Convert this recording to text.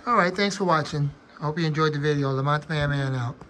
All right, thanks for watching. I hope you enjoyed the video. Lamont the Man out.